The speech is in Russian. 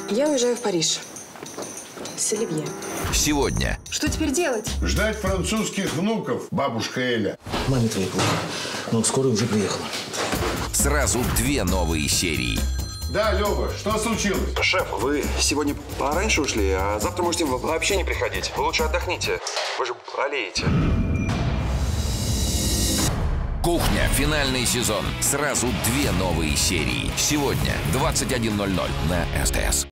Я уезжаю в Париж. С Оливье. Сегодня. Что теперь делать? Ждать французских внуков, бабушка Эля. Маме твоей плохо, но скоро уже приехала. Сразу 2 новые серии. Да, Лёва, что случилось? Шеф, вы сегодня пораньше ушли, а завтра можете вообще не приходить. Вы лучше отдохните. Вы же болеете. Кухня. Финальный сезон. Сразу 2 новые серии. Сегодня в 21:00 на СТС.